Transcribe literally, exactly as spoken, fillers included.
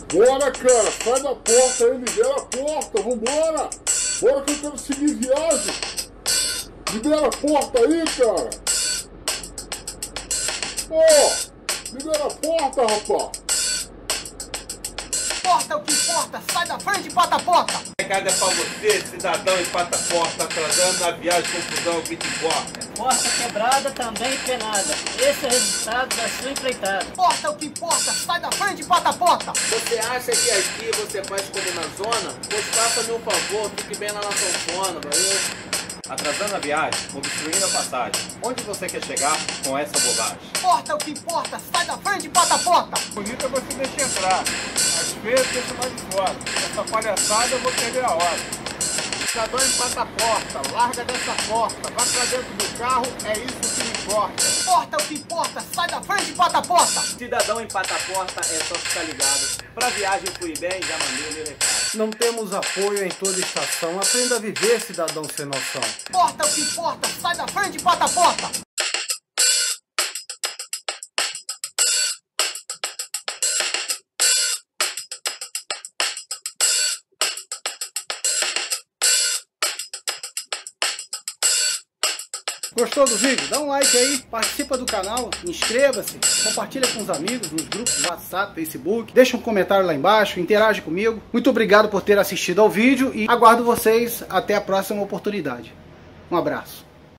Bora, cara, sai da porta aí, libera a porta, vambora! Bora que eu quero seguir viagem! Libera a porta aí, cara! Pô! Libera a porta, rapaz! Porta é o que importa, sai da frente, bota a porta! Recado é pra você, cidadão empata-porta, atrasando na viagem, confusão, o que te importa? Porta quebrada, também penada. Esse é o resultado da sua empreitada. Porta é o que importa, sai da frente, bota a porta! Você acha que aqui você faz como na zona? Pois faça-me um favor, fique bem lá na sanfona, valeu? Atrasando a viagem, obstruindo a passagem. Onde você quer chegar com essa bobagem? Porta é o que importa, sai da frente, bota a porta! Bonita você deixa entrar, às vezes deixa mais de fora. Essa palhaçada eu vou perder a hora. Cidadão empata a porta, larga dessa porta, vai pra dentro do carro, é isso que me importa. Porta é o que importa, sai da frente, bota a porta! Cidadão empata-porta, é só ficar ligado. Pra viagem fui bem, já mandei meu recado. Não temos apoio em toda estação. Aprenda a viver, cidadão sem noção. Porta é o que importa, sai da frente, bota a porta! Gostou do vídeo? Dá um like aí, participa do canal, inscreva-se, compartilha com os amigos nos grupos do WhatsApp, Facebook, deixa um comentário lá embaixo, interage comigo. Muito obrigado por ter assistido ao vídeo e aguardo vocês até a próxima oportunidade. Um abraço.